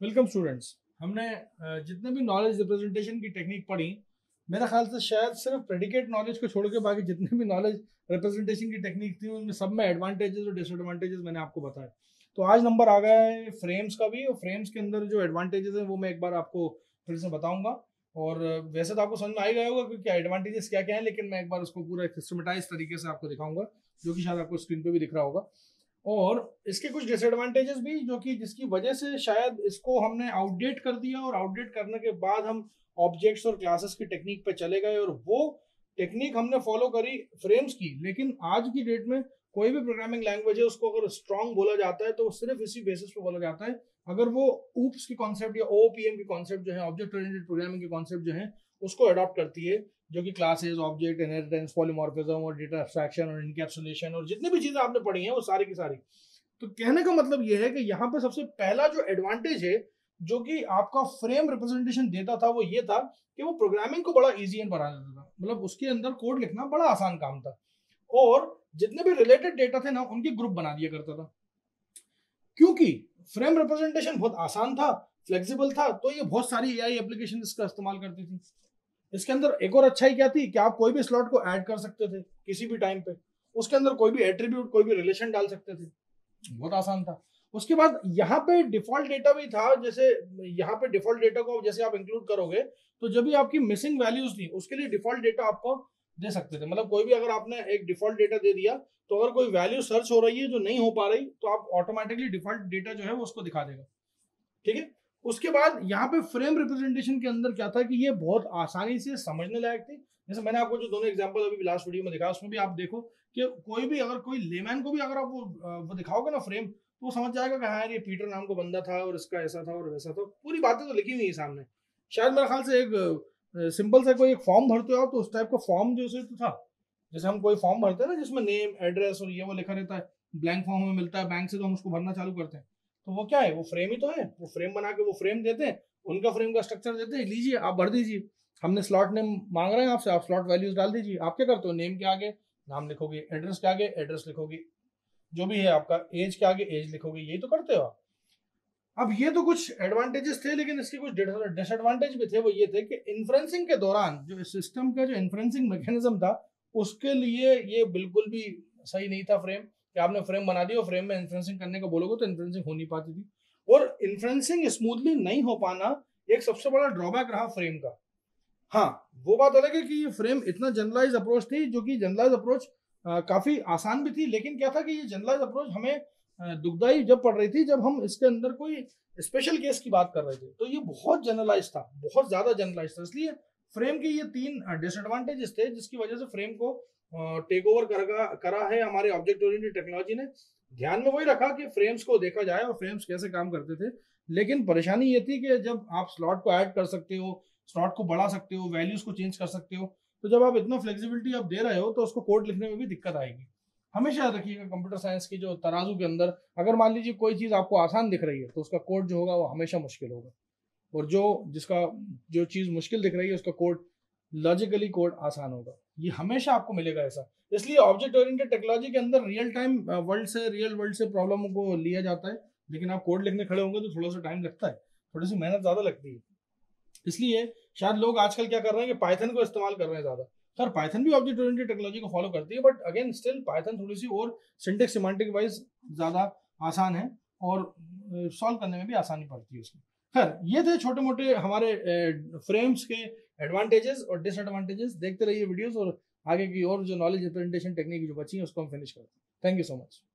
Welcome students. हमने जितने भी नॉलेज रिप्रेजेंटेशन की टेक्निक पढ़ी, मेरा ख्याल से शायद सिर्फ प्रेडिकेट नॉलेज को छोड़ के बाकी जितने भी नॉलेज रिप्रेजेंटेशन की टेक्निक थी उनमें सब में एडवांटेजेस और डिसएडवांटेजेस मैंने आपको बताया। तो आज नंबर आ गया है फ्रेम्स का भी, और फ्रेम्स के अंदर जो एडवांटेजेस हैं वो मैं एक बार आपको फिर से बताऊंगा। और वैसे तो आपको समझ में आ ही गया होगा कि एडवांटेजेस क्या क्या है, लेकिन मैं एक बार उसको पूरा सिस्टमेटाइज तरीके से आपको दिखाऊंगा, जो कि शायद आपको स्क्रीन पे भी दिख रहा होगा। और इसके कुछ डिसएडवांटेजेस भी, जो कि जिसकी वजह से शायद इसको हमने आउटडेट कर दिया, और आउटडेट करने के बाद हम ऑब्जेक्ट्स और क्लासेस की टेक्निक पे चले गए, और वो टेक्निक हमने फॉलो करी फ्रेम्स की। लेकिन आज की डेट में कोई भी प्रोग्रामिंग लैंग्वेज है, उसको अगर स्ट्रांग बोला जाता है तो सिर्फ इसी बेसिस पे बोला जाता है अगर वो ऊप्स की कॉन्सेप्ट या ओपीएम की कॉन्सेप्ट जो है, ऑब्जेक्ट ओरिएंटेड प्रोग्रामिंग की कॉन्सेप्ट जो है, उसको अडॉप्ट करती है, जो कि क्लासेस, ऑब्जेक्ट, इनहेरिटेंस, पॉलीमॉर्फिज्म और डेटा एब्स्ट्रैक्शन और इनकैप्सुलेशन और जितनी भी चीजें आपने पढ़ी हैं वो सारी की सारी। तो कहने का मतलब यह है कि यहाँ पे सबसे पहला जो एडवांटेज है जो कि आपका फ्रेम रिप्रेजेंटेशन देता था, वो ये था कि वो प्रोग्रामिंग को बड़ा इजी एंड बना देता था। मतलब उसके अंदर कोड लिखना बड़ा आसान काम था, और जितने भी रिलेटेड डेटा थे ना उनके ग्रुप बना दिया करता था। क्योंकि फ्रेम रिप्रेजेंटेशन बहुत आसान था, फ्लेक्सिबल था, तो ये बहुत सारी एआई एप्लीकेशन इसका इस्तेमाल करती थी। इसके अंदर एक और अच्छाई क्या थी कि आप कोई भी स्लॉट को ऐड कर सकते थे किसी भी टाइम पे, उसके अंदर कोई भी एट्रीब्यूट, कोई भी रिलेशन डाल सकते थे, बहुत आसान था। उसके बाद यहाँ पे डिफॉल्ट डेटा भी था। जैसे यहाँ पे डिफॉल्ट डेटा को जैसे आप इंक्लूड करोगे तो जब भी आपकी मिसिंग वैल्यूज थी उसके लिए डिफॉल्ट डेटा आपको दे सकते थे। मतलब कोई भी अगर आपने एक डिफॉल्ट डेटा दे दिया तो अगर कोई वैल्यू सर्च हो रही है जो नहीं हो पा रही तो आप ऑटोमेटिकली डिफॉल्ट डेटा जो है वो उसको दिखा देगा। ठीक है। उसके बाद यहाँ पे फ्रेम रिप्रेजेंटेशन के अंदर क्या था कि ये बहुत आसानी से समझने लायक थी। जैसे मैंने आपको जो दोनों एग्जांपल अभी लास्ट वीडियो में दिखाया उसमें भी आप देखो कि कोई भी अगर कोई लेमैन को भी अगर आप वो दिखाओगे ना फ्रेम, तो वो समझ जाएगा कि हाँ यार ये पीटर नाम का बंदा था और इसका ऐसा था और वैसा था। पूरी बातें तो लिखी हुई है सामने। शायद मेरे ख्याल से एक सिंपल सा कोई एक फॉर्म भरते हो तो उस टाइप का फॉर्म जो तो था। जैसे हम कोई फॉर्म भरते हैं ना जिसमें नेम, एड्रेस और ये वो लिखा रहता है, ब्लैंक फॉर्म हमें मिलता है बैंक से तो हम उसको भरना चालू करते हैं। तो वो क्या है, वो फ्रेम ही तो है। वो फ्रेम बना के वो फ्रेम देते हैं, उनका फ्रेम का स्ट्रक्चर देते हैं, लीजिए आप भर दीजिए। हमने स्लॉट नेम मांग रहे हैं आपसे, आप स्लॉट वैल्यूज डाल दीजिए। आप क्या करते हो, नेम के आगे नाम लिखोगे, एड्रेस के आगे एड्रेस लिखोगे, जो भी है आपका एज के आगे एज लिखोगे, यही तो करते हो आप। अब ये तो कुछ एडवांटेजेस थे, लेकिन इसके कुछ डिसएडवांटेज भी थे। वो ये थे कि इन्फ्रेंसिंग के दौरान जो सिस्टम का जो इन्फ्रेंसिंग मैकेनिज्म था उसके लिए ये बिल्कुल भी सही नहीं था फ्रेम, कि आपने फ्रेम बना दिया और फ्रेम में इन्फ्रेंसिंग करने को बोलोगे तो इन्फ्रेंसिंग हो नहीं पाती थी। और इन्फ्रेंसिंग स्मूथली नहीं हो पाना एक सबसे बड़ा ड्रॉबैक रहा फ्रेम का। हाँ, वो बात अलग है कि ये फ्रेम इतना जनरलाइज अप्रोच थी, जो कि जनरलाइज अप्रोच काफी आसान भी थी। लेकिन क्या था कि ये जनरलाइज अप्रोच हमें दुखदाई जब पड़ रही थी, जब हम इसके अंदर कोई स्पेशल केस की बात कर रहे थे, तो ये बहुत जनरलाइज था, बहुत ज्यादा जनरलाइज था। इसलिए फ्रेम के ये तीन डिसएडवांटेजेस थे जिसकी वजह से फ्रेम को टेक ओवर करा है हमारे ऑब्जेक्ट ओरिएंटेड टेक्नोलॉजी ने। ध्यान में वही रखा कि फ्रेम्स को देखा जाए और फ्रेम्स कैसे काम करते थे। लेकिन परेशानी ये थी कि जब आप स्लॉट को ऐड कर सकते हो, स्लॉट को बढ़ा सकते हो, वैल्यूज को चेंज कर सकते हो, तो जब आप इतना फ्लेक्सिबिलिटी आप दे रहे हो तो उसको कोड लिखने में भी दिक्कत आएगी। हमेशा याद रखिएगा कंप्यूटर साइंस की जो तराजू के अंदर अगर मान लीजिए कोई चीज आपको आसान दिख रही है तो उसका कोड जो होगा वो हमेशा मुश्किल होगा, और जो चीज मुश्किल दिख रही है उसका कोड लॉजिकली कोड आसान होगा। ये हमेशा आपको मिलेगा ऐसा। इसलिए ऑब्जेक्ट ओरिएंटेड टेक्नोलॉजी के अंदर रियल वर्ल्ड से प्रॉब्लमों को लिया जाता है, लेकिन आप कोड लिखने खड़े होंगे तो थोड़ा सा टाइम लगता है, थोड़ी सी मेहनत ज्यादा लगती है। इसलिए शायद लोग आजकल क्या कर रहे हैं कि पाइथन को इस्तेमाल कर रहे हैं ज्यादा। सर पाइथन भी ऑब्जेक्ट ओरिएंटेड टेक्नोलॉजी को फॉलो करती है, बट अगेन स्टिल पाइथन थोड़ी सी और सिंटेक्स सिमेंटिक वाइज ज्यादा आसान है, और सॉल्व करने में भी आसानी पड़ती है उसमें। खैर, ये थे छोटे मोटे हमारे फ्रेम्स के एडवांटेजेस और डिसएडवांटेजेस। देखते रहिए वीडियोस, और आगे की और जो नॉलेज रिप्रेजेंटेशन टेक्निक जो बची है उसको हम फिनिश करते हैं। Thank you so much.